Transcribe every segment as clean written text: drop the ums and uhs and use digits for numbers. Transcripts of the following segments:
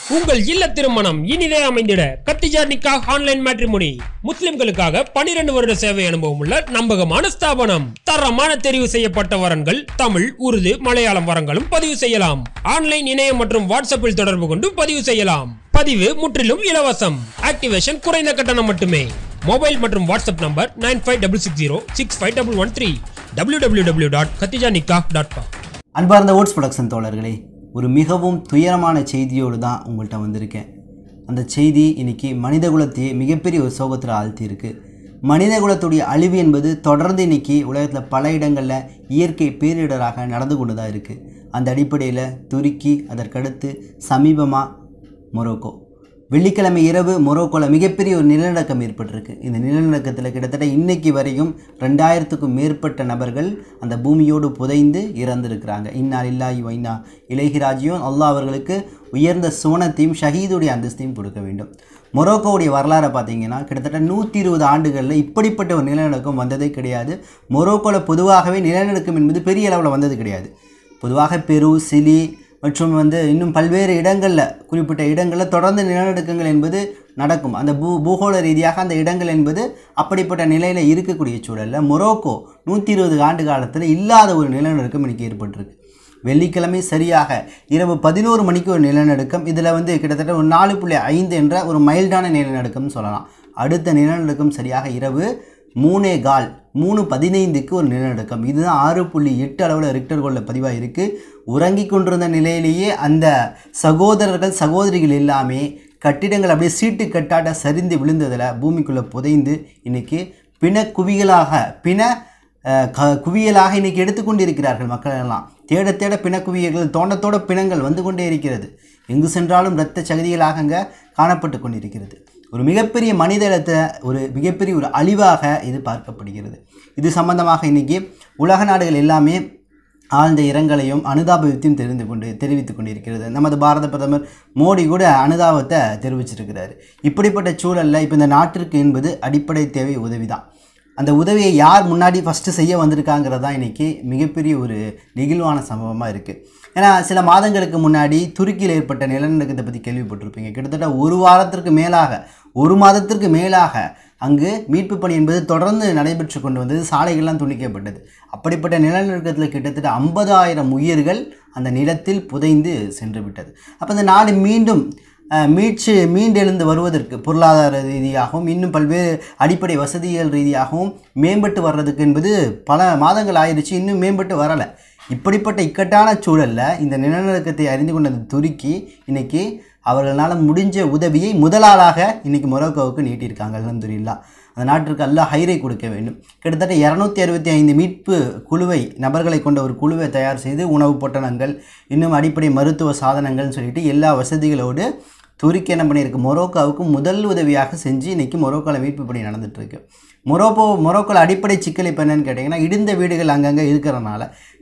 உங்கள் இல்ல திருமணம் இனிதே அமைந்திட கத்திஜா நிக்காஹ் ஆன்லைன் மேட்ரிமோனி. முஸ்லிம்களுக்காக 12 வருட சேவை அனுபவம் உள்ள நம்பகமான ஸ்தாபனம். தரமான தெரிவு செய்யப்பட்ட வரன்கள் தமிழ், உருது, மலையாளம் வரங்களும் பதிவு செய்யலாம். ஆன்லைன், இணையம் மற்றும் வாட்ஸ்அப்பில் தொடர்பு கொண்டு பதிவு செய்யலாம். பதிவு முற்றிலும் இலவசம். ஆக்டிவேஷன் குறைந்த கட்டணம் மட்டுமே. மொபைல் மற்றும் வாட்ஸ்அப் நம்பர் 9566065113 www.katijanikah.com. அன்பார்ந்த ஓட்ஸ் ப்ரொடக்ஷன் தோழர்களே, ஒரு மிகவும் துயரமான செய்தியோடு தான் உங்கள்கிட்ட வந்திருக்கேன். அந்த செய்தி இன்னைக்கு மனிதகுலத்தையே மிகப்பெரிய ஒரு சோகத்தில் ஆழ்த்தியிருக்கு. மனிதகுலத்துடைய அழிவு என்பது தொடர்ந்து இன்னைக்கு உலகத்தில் பல இடங்களில் இயற்கை பேரிடராக நடந்து கொண்டு தான் இருக்குது. அந்த அடிப்படையில் துருக்கி, அதற்கடுத்து சமீபமாக மொரோக்கோ. வெள்ளிக்கிழமை இரவு மொரோக்கோவில் மிகப்பெரிய ஒரு நிலநடுக்கம் ஏற்பட்டிருக்கு. இந்த நிலநடுக்கத்தில் கிட்டத்தட்ட இன்னைக்கு வரையும் 2000க்கும் மேற்பட்ட நபர்கள் அந்த பூமியோடு புதைந்து இறந்திருக்கிறாங்க. இன்னா லில்லாஹி வ இன்னா இலைஹி ராஜிஊன். அல்லாஹ் அவர்களுக்கு உயர்ந்த சுவனத்தையும் ஷஹீதுடைய அந்தஸ்தையும் கொடுக்க வேண்டும். மொரோக்கோவுடைய வரலாறை பார்த்தீங்கன்னா கிட்டத்தட்ட 120 ஆண்டுகளில் இப்படிப்பட்ட ஒரு நிலநடுக்கம் வந்ததே கிடையாது. மொரோக்கோவில் பொதுவாகவே நிலநடுக்கம் என்பது பெரிய அளவில் வந்தது கிடையாது. பொதுவாக பெரு, சிலி மற்றும் இன்னும் பல்வேறு இடங்களில், குறிப்பிட்ட இடங்களில் தொடர்ந்து நிலநடுக்கங்கள் என்பது நடக்கும். அந்த பூகோள ரீதியாக அந்த இடங்கள் என்பது அப்படிப்பட்ட நிலையில் இருக்கக்கூடிய சூழலில் மொரோக்கோ 120 ஆண்டு காலத்தில் இல்லாத ஒரு நிலநடுக்கம் இன்றைக்கி ஏற்பட்டிருக்கு. வெள்ளிக்கிழமை சரியாக இரவு 11 மணிக்கு ஒரு நிலநடுக்கம். இதில் கிட்டத்தட்ட ஒரு 4.5 என்ற ஒரு மைல்டான நிலநடுக்கம்னு சொல்லலாம். அடுத்த நிலநடுக்கம் சரியாக இரவு 3:15க்கு ஒரு நிலநடுக்கம். இதுதான் 6.8 அளவில் ரிக்டர் கோலில் பதிவாக இருக்குது. உறங்கி கொண்டிருந்த நிலையிலேயே அந்த சகோதரர்கள் சகோதரிகள் எல்லாமே கட்டிடங்கள் அப்படியே சீட்டு கட்டாட்ட சரிந்து விழுந்ததில் பூமிக்குள்ளே புதைந்து இன்றைக்கி குவியலாக இன்றைக்கி எடுத்துக்கொண்டிருக்கிறார்கள். மக்கள் எல்லாம் தேட தேட பிணக்குவியல்கள், தோண்டத்தோட பிணங்கள் வந்து கொண்டே இருக்கிறது. எங்கு சென்றாலும் இரத்த சகதிகளாக அங்கே காணப்பட்டு கொண்டிருக்கிறது. ஒரு மிகப்பெரிய ஒரு மிகப்பெரிய ஒரு அழிவாக இது பார்க்கப்படுகிறது. இது சம்பந்தமாக இன்றைக்கி உலக நாடுகள் எல்லாமே ஆழ்ந்த இரங்கலையும் அனுதாபத்தையும் தெரிவித்து கொண்டிருக்கிறது. நமது பாரத பிரதமர் மோடி கூட அனுதாபத்தை தெரிவிச்சிருக்கிறார். இப்படிப்பட்ட சூழலில் இப்போ இந்த நாட்டிற்கு என்பது அடிப்படை தேவை உதவி தான். அந்த உதவியை யார் முன்னாடி ஃபஸ்ட்டு செய்ய வந்திருக்காங்கிறது தான் இன்றைக்கி மிகப்பெரிய ஒரு நெகிழ்வான சம்பவமாக இருக்குது. ஏன்னா சில மாதங்களுக்கு முன்னாடி துருக்கியில் ஏற்பட்ட நிலநடுக்கத்தை பற்றி கேள்விப்பட்டிருப்பீங்க. கிட்டத்தட்ட ஒரு மாதத்திற்கு மேலாக அங்கு மீட்பு பணி என்பது தொடர்ந்து நடைபெற்று கொண்டு வந்தது. சாலைகள்லாம் துண்டிக்கப்பட்டது. அப்படிப்பட்ட நிலநடுக்கத்தில் கிட்டத்தட்ட 50,000 உயிர்கள் அந்த நிலத்தில் புதைந்து சென்று விட்டது. அப்போ இந்த நாடு மீண்டெழுந்து வருவதற்கு பொருளாதார ரீதியாகவும் இன்னும் பல்வேறு அடிப்படை வசதிகள் ரீதியாகவும் மேம்பட்டு வர்றதுக்கு என்பது பல மாதங்கள் ஆயிடுச்சு, இன்னும் மேம்பட்டு வரலை. இப்படிப்பட்ட இக்கட்டான சூழலில் இந்த நிலநடுக்கத்தை அறிந்து கொண்ட துருக்கி இன்னைக்கு அவர்களால் முடிஞ்ச உதவியை முதலாளாக இன்றைக்கி மொரோக்கோவுக்கு நீட்டியிருக்காங்க. அல்ஹம்துலில்லாஹ். அந்த நாட்டிற்கு அல்லாஹ் ஹைரை கொடுக்க வேண்டும். கிட்டத்தட்ட 265 மீட்பு நபர்களை கொண்ட ஒரு குழுவை தயார் செய்து உணவு பொட்டணங்கள், இன்னும் அடிப்படை மருத்துவ சாதனங்கள்னு சொல்லிட்டு எல்லா வசதிகளோடு துருக்கி என்ன பண்ணியிருக்கு, மொரோக்கோவுக்கு முதல் உதவியாக செஞ்சு இன்றைக்கி மொரோக்கோவில் மீட்பு பணி நடந்துகிட்ருக்கு. மொரோக்கோவில் அடிப்படை சிக்கல் இப்போ என்னென்னு கேட்டிங்கன்னா, இடிந்த வீடுகள் அங்கங்கே இருக்கிறனால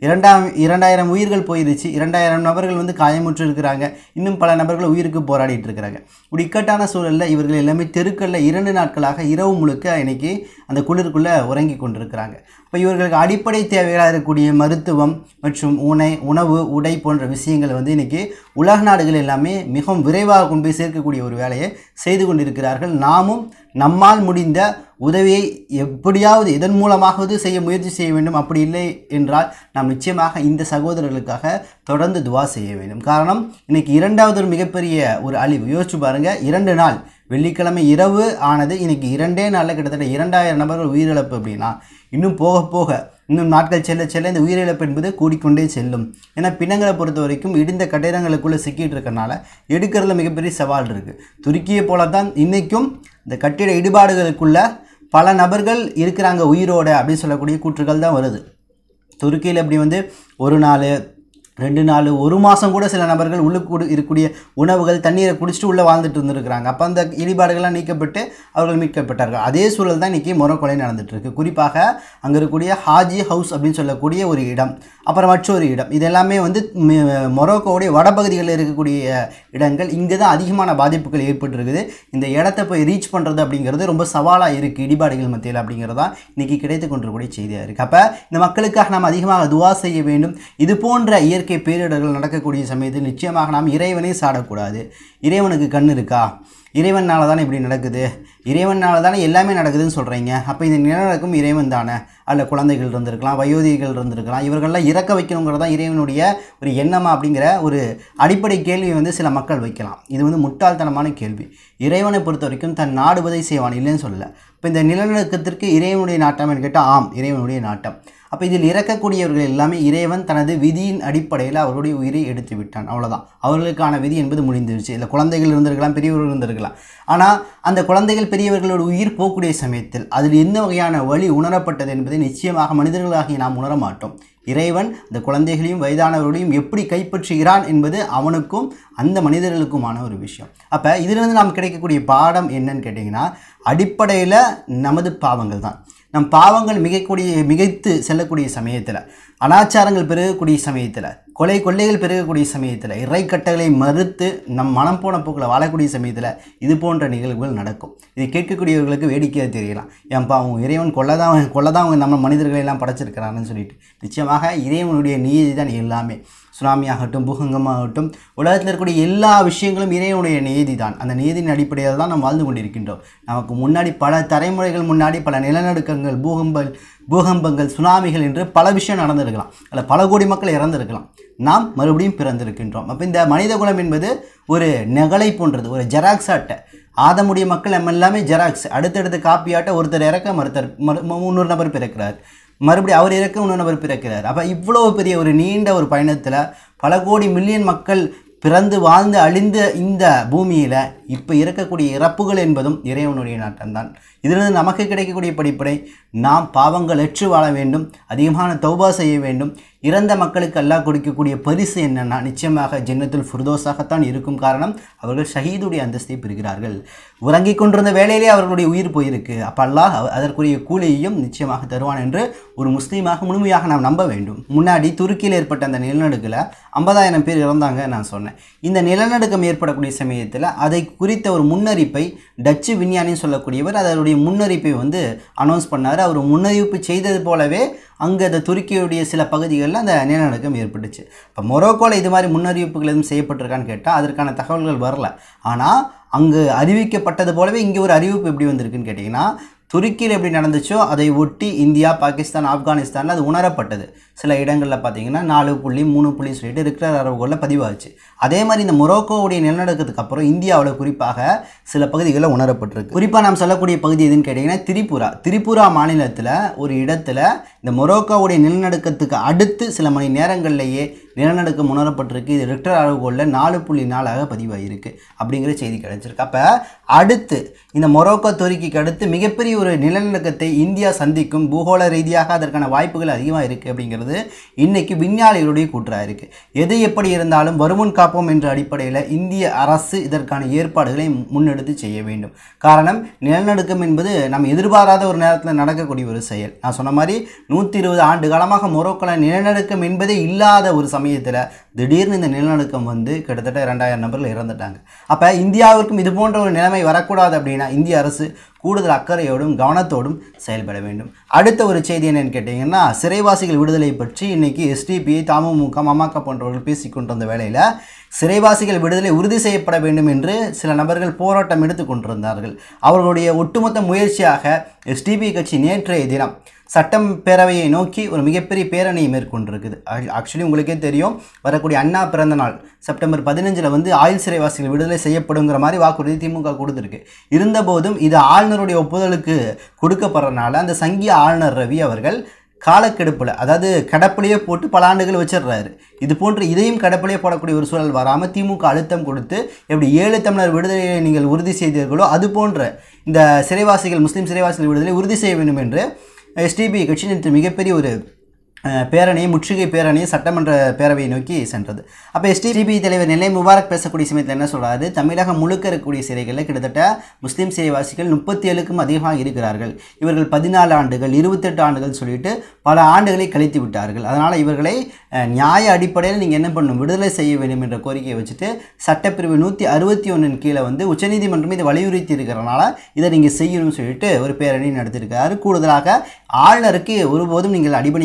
2000 உயிர்கள் போயிருச்சு. 2000 நபர்கள் காயமுற்று இருக்கிறாங்க. இன்னும் பல நபர்கள் உயிருக்கு போராடிட்டு இருக்கிறாங்க. ஒரு இக்கட்டான சூழலில் இவர்கள் எல்லாமே தெருக்களில் 2 நாட்களாக இரவு முழுக்க இன்றைக்கி அந்த குளிருக்குள்ளே உறங்கி கொண்டிருக்கிறாங்க. இப்போ இவர்களுக்கு அடிப்படை தேவைகளாக இருக்கக்கூடிய மருத்துவம் மற்றும் உணவு, உடை போன்ற விஷயங்கள் இன்றைக்கி உலக நாடுகள் எல்லாமே மிகவும் விரைவாக கொண்டு போய் சேர்க்கக்கூடிய ஒரு வேலையை செய்து கொண்டிருக்கிறார்கள். நாமும் நம்மால் முடிந்த உதவியை எப்படியாவது இதன் மூலமாவது செய்ய முயற்சி செய்ய வேண்டும். அப்படி இல்லை என்றால் நாம் நிச்சயமாக இந்த சகோதரர்களுக்காக தொடர்ந்து துவா செய்ய வேண்டும். காரணம், இன்றைக்கி இரண்டாவது ஒரு மிகப்பெரிய ஒரு அழிவு. யோசிச்சு பாருங்கள், 2 நாள் வெள்ளிக்கிழமை இரவு ஆனது, இன்றைக்கி 2 நாளில் கிட்டத்தட்ட 2000 நபர்கள் உயிரிழப்பு. அப்படின்னா இன்னும் போக போக இன்னும் நாட்கள் செல்ல இந்த உயிரிழப்பு என்பது கூடிக்கொண்டே செல்லும். ஏன்னா பிணங்களை பொறுத்த வரைக்கும் இடிந்த கட்டிடங்களுக்குள்ளே சிக்கிட்டு இருக்கனால எடுக்கிறதுல மிகப்பெரிய சவால் இருக்குது. துருக்கியை போல தான் இன்றைக்கும் இந்த கட்டிட இடிபாடுகளுக்குள்ள பல நபர்கள் இருக்கிறாங்க உயிரோடு அப்படின்னு சொல்லக்கூடிய கூற்றுகள் தான் வருது. துருக்கியில் இப்படி 1 நாள் 2 நாள் 1 மாதம் கூட சில நபர்கள் உள்ளுக்கு இருக்கக்கூடிய உணவுகள் தண்ணீரை குடிச்சிட்டு உள்ளே வாழ்ந்துட்டு இருந்துருக்கிறாங்க. அப்போ அந்த இடிபாடுகள்லாம் நீக்கப்பட்டு அவர்கள் மீட்கப்பட்டார்கள். அதே சூழல் தான் இன்றைக்கி மொரோக்கோவில் நடந்துகிட்ருக்கு. குறிப்பாக அங்கே இருக்கக்கூடிய ஹாஜி ஹவுஸ் அப்படின்னு சொல்லக்கூடிய ஒரு இடம், அப்புறம் மற்றொரு இடம், இது எல்லாமே மொரோக்கோவுடைய வடபகுதிகளில் இருக்கக்கூடிய இடங்கள். இங்கே தான் அதிகமான பாதிப்புகள் ஏற்பட்டுருக்குது. இந்த இடத்த போய் ரீச் பண்ணுறது அப்படிங்கிறது ரொம்ப சவாலாக இருக்குது இடிபாடுகள் மத்தியில். அப்படிங்கிறதான் இன்றைக்கி கிடைத்து கொண்டிருக்கக்கூடிய செய்தியாக இருக்குது. அப்போ இந்த மக்களுக்காக நாம் அதிகமாக துவா செய்ய வேண்டும். இது போன்ற இயற்கை இயற்கை பேரிடர்கள் நடக்கக்கூடிய சமயத்தில் நிச்சயமாக நாம் இறைவனை சாடக்கூடாது. இறைவனுக்கு கண் இருக்கா? இறைவனால் தானே இப்படி நடக்குது, இறைவனால் தானே எல்லாமே நடக்குதுன்னு சொல்கிறீங்க. அப்போ இந்த நிலநடுக்கம் இறைவன் தானே? அல்ல குழந்தைகள் இருந்திருக்கலாம், வயோதிகள் இருந்திருக்கலாம், இவர்கள்லாம் இறக்க வைக்கணுங்கிறது தான் இறைவனுடைய ஒரு எண்ணமா அப்படிங்கிற ஒரு அடிப்படை கேள்வி வந்து சில மக்கள் வைக்கலாம். இது வந்து முட்டாள்தனமான கேள்வி. இறைவனை பொறுத்த வரைக்கும் தன் நாடுவதை செய்வான், இல்லைன்னு சொல்லலை. இப்போ இந்த நிலநடுக்கத்திற்கு இறைவனுடைய நாட்டம்னு கேட்டால் ஆம், இறைவனுடைய நாட்டம். அப்போ இதில் இறக்கக்கூடியவர்கள் எல்லாமே இறைவன் தனது விதியின் அடிப்படையில் அவருடைய உயிரை எடுத்து விட்டான், அவ்வளோதான். அவர்களுக்கான விதி என்பது முடிந்துருச்சு. இல்லை குழந்தைகள் இருந்திருக்கலாம், பெரியவர்கள் இருந்திருக்கலாம். ஆனால் அந்த குழந்தைகள் பெரியவர்களோட உயிர் போகக்கூடிய சமயத்தில் அதில் எந்த வகையான வழி உணரப்பட்டது என்பதை நிச்சயமாக மனிதர்களாகிய நாம் உணர மாட்டோம். இறைவன் அந்த குழந்தைகளையும் வயதானவர்களையும் எப்படி கைப்பற்றுகிறான் என்பது அவனுக்கும் அந்த மனிதர்களுக்குமான ஒரு விஷயம். அப்போ இதிலிருந்து நாம் கிடைக்கக்கூடிய பாடம் என்னன்னு கேட்டிங்கன்னா, அடிப்படையில் நமது பாவங்கள் தான். நம் பாவங்கள் மிகைத்து செல்லக்கூடிய சமயத்தில், அனாச்சாரங்கள் பெருகக்கூடிய சமயத்தில், கொள்ளைகள் பெருகக்கூடிய சமயத்தில், இறைக்கட்டளை மறுத்து நம் மனம் போன போக்கில் வாழக்கூடிய சமயத்தில் இது போன்ற நிகழ்வுகள் நடக்கும். இதை கேட்கக்கூடியவர்களுக்கு வேடிக்கையாக தெரியலாம், ஏன்பா அவங்க இறைவன் கொள்ளதான் அவங்க நம்ம மனிதர்களை எல்லாம் படைச்சிருக்கிறான்னு சொல்லிட்டு. நிச்சயமாக இறைவனுடைய நீதி தான் எல்லாமே. சுனாமி ஆகட்டும், பூகங்கமாகட்டும், உலகத்தில் இருக்கக்கூடிய எல்லா விஷயங்களும் இறைவனுடைய நீதி தான். அந்த நீதியின் அடிப்படையில் தான் நாம் வாழ்ந்து கொண்டிருக்கின்றோம். நமக்கு முன்னாடி பல தலைமுறைகள் முன்னாடி பல நிலநடுக்கங்கள், பூகம்பங்கள், சுனாமிகள் என்று பல விஷயம் நடந்திருக்கலாம். அதில் பல கோடி மக்கள் இறந்திருக்கலாம். நாம் மறுபடியும் பிறந்திருக்கின்றோம். அப்போ இந்த மனித குலம் என்பது ஒரு நகலை போன்றது, ஒரு ஜெராக்ஸ் அட்டை. ஆதமுடைய மக்கள் நம்ம எல்லாமே ஜெராக்ஸ். அடுத்தடுத்து காப்பியாட்ட ஒருத்தர் இறக்க இன்னொரு நபர் பிறக்கிறார், மறுபடியும் அவர் இறக்க இன்னொரு நபர் பிறக்கிறார். அப்போ இவ்வளோ பெரிய ஒரு நீண்ட ஒரு பயணத்தில் பல கோடி மில்லியன் மக்கள் பிறந்து வாழ்ந்து அழிந்த இந்த பூமியில் இப்போ இருக்கக்கூடிய இறப்புகள் என்பதும் இறைவனுடைய நாட்டம்தான். இதிலிருந்து நமக்கு கிடைக்கக்கூடிய படிப்படை, நாம் பாவங்கள் அற்று வாழ வேண்டும், அதிகமான தௌபா செய்ய வேண்டும். இறந்த மக்களுக்கு அல்லாஹ் கொடுக்கக்கூடிய பரிசு என்னென்னா நிச்சயமாக ஜன்னத்துல் ஃபிர்தௌஸாகத்தான் இருக்கும். காரணம், அவர்கள் ஷஹீதுடைய அந்தஸ்தை பெறுகிறார்கள். உறங்கிக் கொண்டிருந்த வேளையிலே அவர்களுடைய உயிர் போயிருக்கு. அப்போ அல்லாஹ் அதற்குரிய கூலியையும் நிச்சயமாக தருவான் என்று ஒரு முஸ்லீமாக முழுமையாக நாம் நம்ப வேண்டும். முன்னாடி துருக்கியில் ஏற்பட்ட அந்த நிலநடுக்கில் 50,000 பேர் இறந்தாங்க நான் சொன்னேன். இந்த நிலநடுக்கம் ஏற்படக்கூடிய சமயத்தில் அதை குறித்த ஒரு முன்னறிப்பை டச்சு விஞ்ஞானின்னு சொல்லக்கூடியவர் அதனுடைய முன்னறிப்பை வந்து அனௌன்ஸ் பண்ணார். அவர் முன்னறிவிப்பு செய்தது போலவே அங்கே அந்த துருக்கியுடைய சில பகுதிகளில் அந்த நிலநடுக்கம் ஏற்பட்டுச்சு. இப்போ மொரோக்கோவில் இது மாதிரி முன்னறிவிப்புகள் எதுவும் செய்யப்பட்டிருக்கான்னு கேட்டால் அதற்கான தகவல்கள் வரல. ஆனால் அங்கு அறிவிக்கப்பட்டது போலவே இங்கே ஒரு அறிவிப்பு எப்படி வந்திருக்குன்னு கேட்டிங்கன்னா, துருக்கியில் எப்படி நடந்துச்சோ அதை ஒட்டி இந்தியா, பாகிஸ்தான், ஆப்கானிஸ்தானில் அது உணரப்பட்டது. சில இடங்களில் பார்த்தீங்கன்னா 4.3 சொல்லிட்டு ரிக்டர் அளவுகளில் பதிவாச்சு. அதே மாதிரி இந்த மொரோக்கோவுடைய நிலநடுக்கத்துக்கு அப்புறம் இந்தியாவில் குறிப்பாக சில பகுதிகளில் உணரப்பட்டிருக்கு. குறிப்பாக நாம் சொல்லக்கூடிய பகுதி எதுன்னு கேட்டிங்கன்னா திரிபுரா மாநிலத்தில் ஒரு இடத்துல இந்த மொரோக்கோவுடைய நிலநடுக்கத்துக்கு அடுத்து சில மணி நேரங்கள்லேயே நிலநடுக்கம் உணரப்பட்டிருக்கு. இது ரிக்டர் அளவுகளில் 4.4 பதிவாகிருக்கு அப்படிங்கிற செய்தி கிடைச்சிருக்கு. அப்போ அடுத்து இந்த மொரோக்கோ துருக்கிக்கு அடுத்து மிகப்பெரிய ஒரு நிலநடுக்கத்தை இந்தியா சந்திக்கும், பூகோள ரீதியாக அதற்கான வாய்ப்புகள் அதிகமாக இருக்குது அப்படிங்கிறது இன்னைக்கு விஞ்ஞானிகளுடைய கூற்றாக இருக்குது. எது எப்படி இருந்தாலும் வருமுன் காப்போம் என்ற அடிப்படையில் இந்திய அரசு இதற்கான ஏற்பாடுகளை முன்னெடுத்து செய்ய வேண்டும். காரணம், நிலநடுக்கம் என்பது நம்ம எதிர்பாராத ஒரு நேரத்தில் நடக்கக்கூடிய ஒரு செயல். நான் சொன்ன மாதிரி 120 ஆண்டு காலமாக மொரோக்கோவில் நிலநடுக்கம் என்பதே இல்லாத ஒரு சமயத்தில் திடீர்னு இந்த நிலநடுக்கம் வந்து கிட்டத்தட்ட 2000 நபர்கள் இறந்துட்டாங்க. அப்போ இந்தியாவிற்கும் இது போன்ற ஒரு நிலைமை வரக்கூடாது அப்படின்னா இந்திய அரசு கூடுதல் அக்கறையோடும் கவனத்தோடும் செயல்பட வேண்டும். அடுத்த ஒரு செய்தி என்னன்னு கேட்டிங்கன்னா, சிறைவாசிகள் விடுதலை பற்றி இன்னைக்கு எஸ்டிபிஐ, தமுமுக, மமக போன்றவர்கள் பேசிக்கொண்டிருந்த வேளையில் சிறைவாசிகள் விடுதலை உறுதி செய்யப்பட வேண்டும் என்று சில நபர்கள் போராட்டம் எடுத்து கொண்டிருந்தார்கள். அவர்களுடைய ஒட்டுமொத்த முயற்சியாக எஸ்டிபிஐ கட்சி நேற்றைய தினம் சட்டம் பேரவையை நோக்கி ஒரு மிகப்பெரிய பேரணியை மேற்கொண்டிருக்குது. ஆக்சுவலி உங்களுக்கே தெரியும், வரக்கூடிய அண்ணா பிறந்த நாள் செப்டம்பர் 15 வந்து ஆயுள் சிறைவாசிகள் விடுதலை செய்யப்படுங்கிற மாதிரி வாக்குறுதி திமுக கொடுத்துருக்கு. இருந்தபோதும் இது ஆளுநருடைய ஒப்புதலுக்கு கொடுக்கப்படுறதுனால அந்த சங்கிய ஆளுநர் ரவி அவர்கள் காலக்கெடுப்பில், அதாவது கடப்பிலேயே போட்டு பல ஆண்டுகள் வச்சிடுறாரு. இது போன்று இதையும் கடப்பிலேயே போடக்கூடிய ஒரு சூழல் வராமல் திமுக அழுத்தம் கொடுத்து எப்படி 7 தமிழர் விடுதலையை நீங்கள் உறுதி செய்தீர்களோ அது போன்ற இந்த சிறைவாசிகள், முஸ்லீம் சிறைவாசிகள் விடுதலை உறுதி செய்ய வேண்டும் என்று எஸ்டிபிஐ கட்சி நேற்று மிகப்பெரிய ஒரு பேரணியை, முற்றுகை பேரணியை சட்டமன்ற பேரவையை நோக்கி சென்றது. அப்போ எஸ்டிபிஐ தலைவர் நெல்லை முபாரக் பேசக்கூடிய சமயத்தில் என்ன சொல்கிறாரு, தமிழகம் முழுக்க இருக்கக்கூடிய சிறைகளில் கிட்டத்தட்ட முஸ்லீம் சிறைவாசிகள் 37க்கும் அதிகமாக இருக்கிறார்கள். இவர்கள் 14 ஆண்டுகள் 28 ஆண்டுகள் சொல்லிட்டு பல ஆண்டுகளை கழித்து விட்டார்கள். அதனால் இவர்களை நியாய அடிப்படையில் நீங்கள் என்ன பண்ணணும், விடுதலை செய்ய வேண்டும் என்ற கோரிக்கையை வச்சுட்டு சட்டப்பிரிவு 161 கீழே வந்து உச்சநீதிமன்றம் இதை வலியுறுத்தி இருக்கிறனால இதை நீங்கள் செய்யணும்னு சொல்லிட்டு ஒரு பேரணி நடத்தியிருக்காரு. கூடுதலாக ஆளுநருக்கு ஒருபோதும் நீங்கள் அடிபணியக்கூடாது,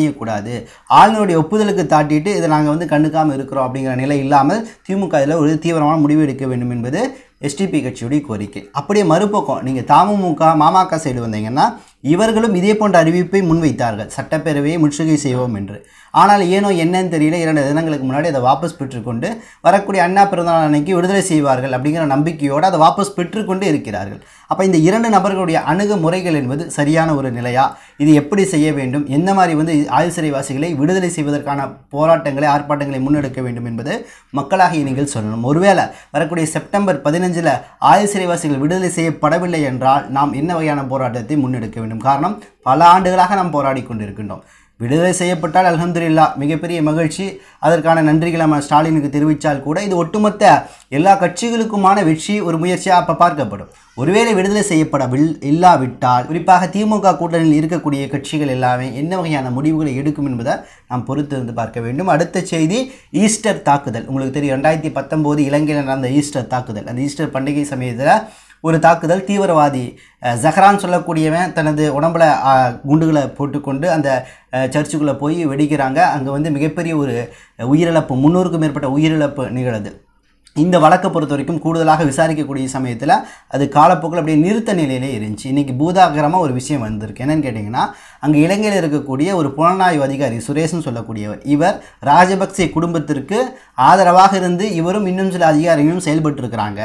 கூடாது, ஆளுநருடைய ஒப்புதலுக்கு தாட்டிட்டு இதை நாங்கள் வந்து கண்டுக்காமல் இருக்கிறோம் அப்படிங்கிற நிலை இல்லாமல் திமுக இதில் ஒரு தீவிரமான முடிவு எடுக்க வேண்டும் என்பது எஸ்டிபி கட்சியுடைய கோரிக்கை. அப்படியே மறுபக்கம் நீங்கள் தமுமுக மாமக சைடு வந்தீங்கன்னா இவர்களும் இதே போன்ற அறிவிப்பை முன்வைத்தார்கள், சட்டப்பேரவையை முற்றுகை செய்வோம் என்று. ஆனால் ஏனோ என்னன்னு தெரியல, 2 தினங்களுக்கு முன்னாடி அதை வாபஸ் பெற்றுக்கொண்டு வரக்கூடிய அண்ணா பிறந்தநாள் அன்னைக்கு விடுதலை செய்வார்கள் அப்படிங்கிற நம்பிக்கையோடு அதை வாபஸ் பெற்றுக்கொண்டு இருக்கிறார்கள். அப்போ இந்த 2 நபர்களுடைய அணுகுமுறைகள் என்பது சரியான ஒரு நிலையா, இது எப்படி செய்ய வேண்டும், எந்த மாதிரி வந்து ஆயுள் சிறைவாசிகளை விடுதலை செய்வதற்கான போராட்டங்களை ஆர்ப்பாட்டங்களை முன்னெடுக்க வேண்டும் என்பது மக்களாகிய நீங்கள் சொல்லணும். ஒருவேளை வரக்கூடிய செப்டம்பர் 15 ஆயுள் சிறைவாசிகள் விடுதலை செய்யப்படவில்லை என்றால் நாம் என்ன வகையான போராட்டத்தை முன்னெடுக்க வேண்டும்? காரணம், பல ஆண்டுகளாக நாம் போராடி கொண்டிருக்கின்றோம். விடுதலை செய்யப்பட்டால் அல்ஹம்துலில்லாஹ் மிகப்பெரிய மகிழ்ச்சி, அதற்கான நன்றிகளை நம்ம ஸ்டாலினுக்கு தெரிவித்தால் கூட இது ஒட்டுமொத்த எல்லா கட்சிகளுக்குமான வெற்றி ஒரு முயற்சியாக அப்போ பார்க்கப்படும். ஒருவேளை விடுதலை இல்லாவிட்டால் குறிப்பாக திமுக கூட்டணியில் இருக்கக்கூடிய கட்சிகள் எல்லாமே என்ன வகையான முடிவுகளை எடுக்கும் என்பதை நாம் பொறுத்திருந்து பார்க்க வேண்டும். அடுத்த செய்தி, ஈஸ்டர் தாக்குதல். உங்களுக்கு தெரியும் 2019 இலங்கையில் நடந்த ஈஸ்டர் தாக்குதல். அந்த ஈஸ்டர் பண்டிகை சமயத்தில் ஒரு தாக்குதல், தீவிரவாதி ஜஹ்ரான் சொல்லக்கூடியவன் தனது உடம்புல குண்டுகளை போட்டுக்கொண்டு அந்த சர்ச்சுக்குள்ளே போய் வெடிக்கிறாங்க. அங்கே வந்து மிகப்பெரிய ஒரு உயிரிழப்பு, 300க்கும் மேற்பட்ட உயிரிழப்பு நிகழுது. இந்த வழக்கை பொறுத்த வரைக்கும் கூடுதலாக விசாரிக்கக்கூடிய சமயத்தில் அது காலப்போக்கில் அப்படியே நிறுத்த நிலையிலே இருந்துச்சு. இன்றைக்கி பூதாகரமாக ஒரு விஷயம் வந்திருக்கு. என்னென்னு கேட்டிங்கன்னா, அங்கே இலங்கையில் இருக்கக்கூடிய ஒரு புலனாய்வு அதிகாரி சுரேஷ்னு சொல்லக்கூடியவர், இவர் ராஜபக்சே குடும்பத்திற்கு ஆதரவாக இருந்து இவரும் இன்னும் சில அதிகாரிகளும் செயல்பட்டுருக்கிறாங்க.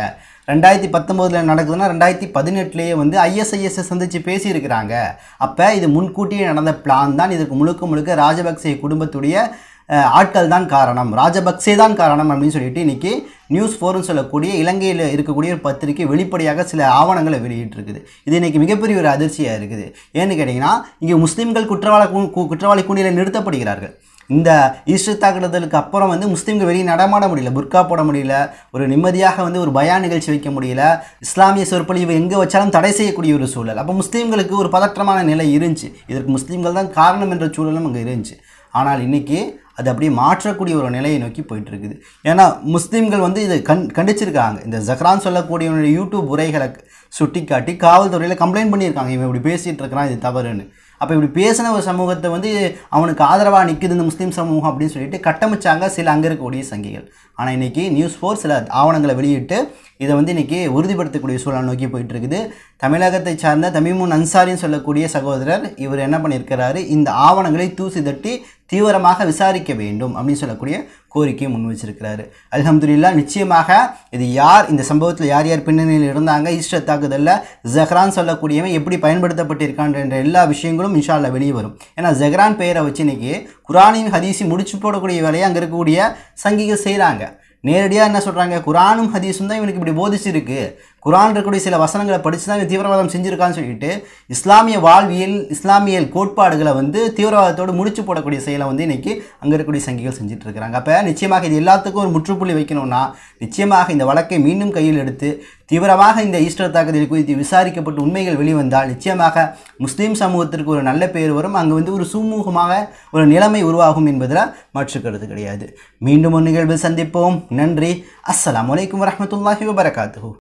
2019 நடக்குதுன்னா 2018 வந்து ISIS சந்தித்து பேசியிருக்கிறாங்க. அப்போ இது முன்கூட்டியே நடந்த பிளான் தான். இதற்கு முழுக்க ராஜபக்சே குடும்பத்துடைய ஆட்கள் தான் காரணம், ராஜபக்சே தான் காரணம் அப்படின்னு சொல்லிட்டு இன்றைக்கி நியூஸ் 4ன்னு சொல்லக்கூடிய இலங்கையில் இருக்கக்கூடிய ஒரு பத்திரிகை வெளிப்படையாக சில ஆவணங்களை வெளியிட்டிருக்குது. இது இன்றைக்கி மிகப்பெரிய ஒரு அதிர்ச்சியாக இருக்குது. ஏன்னு கேட்டிங்கன்னா, இங்கே முஸ்லீம்கள் குற்றவாளி கூண்டியில் நிறுத்தப்படுகிறார்கள். இந்த ஈஸ்டர் தாக்குதலுக்கு அப்புறம் வந்து முஸ்லீம்கள் வெளியே நடமாட முடியல, புர்கா போட முடியல, ஒரு நிம்மதியாக வந்து ஒரு பயான் நிகழ்ச்சி வைக்க முடியல, இஸ்லாமிய சொற்பொழிவு எங்கே வச்சாலும் தடை செய்யக்கூடிய ஒரு சூழல். அப்போ முஸ்லீம்களுக்கு ஒரு பதற்றமான நிலை இருந்துச்சு. இதற்கு முஸ்லீம்கள் தான் காரணம் என்ற சூழலும் அங்கே இருந்துச்சு. ஆனால் இன்றைக்கி அது அப்படியே மாற்றக்கூடிய ஒரு நிலையை நோக்கி போயிட்டுருக்குது. ஏன்னா முஸ்லீம்கள் வந்து இதை கண்டிச்சிருக்காங்க. இந்த ஜஹ்ரான் சொல்லக்கூடியவனுடைய யூடியூப் உரைகளை சுட்டி காட்டி காவல்துறையில் கம்ப்ளைண்ட் பண்ணியிருக்காங்க, இவன் இப்படி பேசிகிட்டு இருக்கிறான், இது தவறுன்னு. அப்போ இப்படி பேசின ஒரு சமூகத்தை வந்து அவனுக்கு ஆதரவாக நிற்குது இந்த முஸ்லீம் சமூகம் அப்படின்னு சொல்லிட்டு கட்டமைச்சாங்க சில அங்கே இருக்கக்கூடிய சங்கிகள். ஆனால் இன்றைக்கி நியூஸ் 4 சில ஆவணங்களை வெளியிட்டு இதை வந்து இன்றைக்கி உறுதிப்படுத்தக்கூடிய சூழல் நோக்கி போயிட்டுருக்குது. தமிழகத்தை சார்ந்த தமீமுன் அன்சாரின்னு சொல்லக்கூடிய சகோதரர் இவர் என்ன பண்ணியிருக்கிறாரு, இந்த ஆவணங்களை தூசி தட்டி தீவிரமாக விசாரிக்க வேண்டும் அப்படின்னு சொல்லக்கூடிய கோரிக்கையை முன் வச்சிருக்கிறாரு. அல்ஹம்துலில்லாஹ், நிச்சயமாக இது யார், இந்த சம்பவத்தில் யார் யார் பின்னணியில் இருந்தாங்க, ஈஸ்டர் தாக்குதலில் ஜஹ்ரான் சொல்லக்கூடியவன் எப்படி பயன்படுத்தப்பட்டிருக்கான் என்ற எல்லா விஷயங்களும் இன்ஷா அல்லாஹ் வெளியே வரும். ஏன்னா ஜஹ்ரான் பெயரை வச்சு இன்றைக்கி குரானின் ஹதீஸி முடிச்சு போடக்கூடிய வேலையை அங்கே இருக்கக்கூடிய சங்கிகள் செய்கிறாங்க. நேரடியாக என்ன சொல்கிறாங்க, குரானும் ஹதீஸும் தான் இவனுக்கு இப்படி போதிச்சிருக்கு, குரான் இருக்கக்கூடிய சில வசனங்களை படித்து தான் இவன் தீவிரவாதம் செஞ்சுருக்கான்னு சொல்லிட்டு இஸ்லாமிய வாழ்வியல் இஸ்லாமியல் கோட்பாடுகளை வந்து தீவிரவாதத்தோடு முடிச்சு போடக்கூடிய செயலை வந்து இன்றைக்கி அங்கே இருக்கக்கூடிய சங்கிகள் செஞ்சுட்டு இருக்கிறாங்க. அப்போ நிச்சயமாக இது எல்லாத்துக்கும் ஒரு முற்றுப்புள்ளி வைக்கணும்னா நிச்சயமாக இந்த வழக்கை மீண்டும் கையில் எடுத்து தீவிரமாக இந்த ஈஸ்டர் தாக்குதல் குறித்து விசாரிக்கப்பட்டு உண்மைகள் வெளிவந்தால் நிச்சயமாக முஸ்லீம் சமூகத்திற்கு ஒரு நல்ல பேர் வரும், அங்கே வந்து ஒரு சுமூகமாக ஒரு நிலைமை உருவாகும் என்பதில் மாற்றுக்கிறது கிடையாது. மீண்டும் ஒரு நிகழ்வில் சந்திப்போம். நன்றி. அஸ்ஸலாமு அலைக்கும் வரஹ்மத்துல்லாஹி வபரகாத்துஹு.